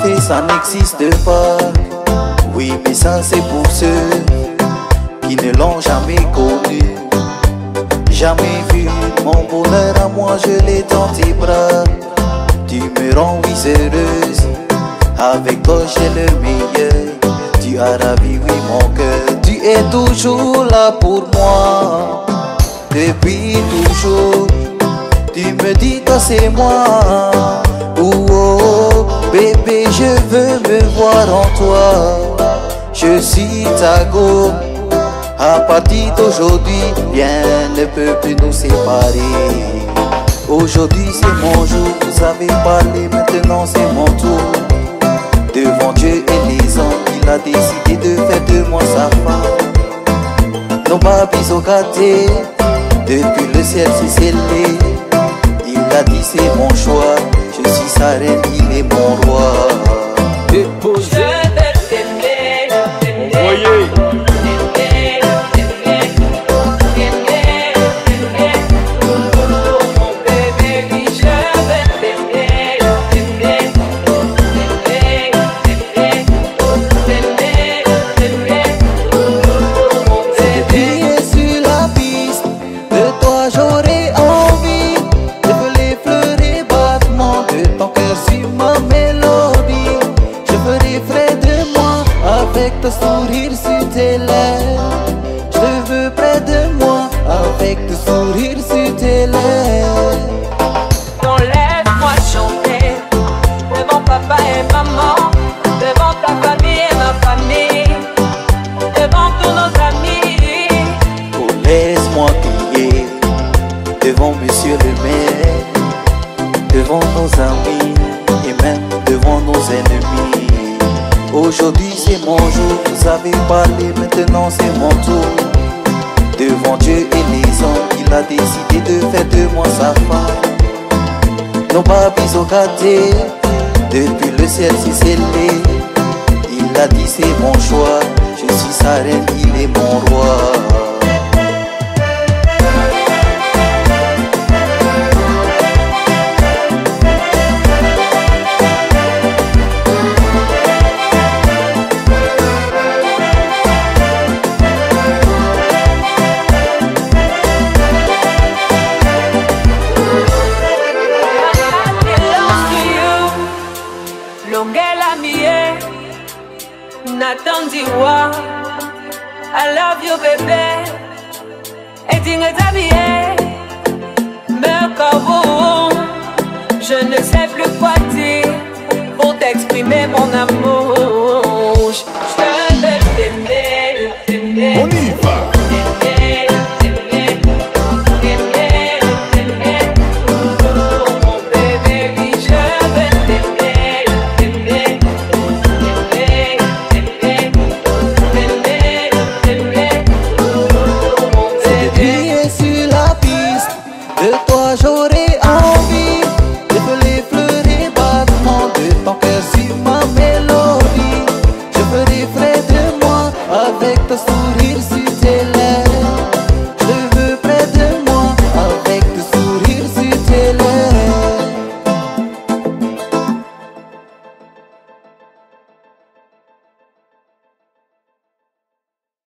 fait ça n'existe pas. Oui mais ça c'est pour ceux qui ne l'ont jamais connu. Jamais vu mon bonheur à moi, je l'ai dans tes bras. Tu me rends oui heureuse, avec toi j'ai le meilleur. Tu as ravi oui mon cœur, tu es toujours là pour moi. Depuis toujours, tu me dis toi c'est moi. Oh, oh, bébé je veux me voir en toi. Je suis ta go. À partir d'aujourd'hui, rien ne peut plus nous séparer. Aujourd'hui c'est mon jour, vous avez parlé, maintenant c'est mon tour. Devant Dieu et les hommes, il a décidé de faire de moi sa femme. Nos babys ont gâté, depuis le ciel c'est scellé. Il a dit c'est mon choix, je suis sa reine, il est mon roi. Déposé. Envoyé. Avec ton sourire sur tes lèvres, je te veux près de moi. Avec ton sourire sur tes lèvres. Donc laisse-moi chanter devant papa et maman, devant ta famille et ma famille, devant tous nos amis. Oh laisse-moi crier devant monsieur le maire, devant nos amis et même devant nos ennemis. Aujourd'hui c'est mon jour, vous avez parlé, maintenant c'est mon tour. Devant Dieu et les hommes, il a décidé de faire de moi sa femme. Nos babys ont gâté, depuis le ciel c'est scellé. Il a dit c'est mon choix, je suis sa reine, il est mon roi. I love you bébé. Et tu me t'habiller. Me corrompt. Je ne sais plus quoi dire pour t'exprimer mon amour. Je veux t'aimer. On y va. J'aurais envie de ferai pleurer battement de ton cœur sur ma mélodie. Je ferai près de moi avec ton sourire sur tes lèvres.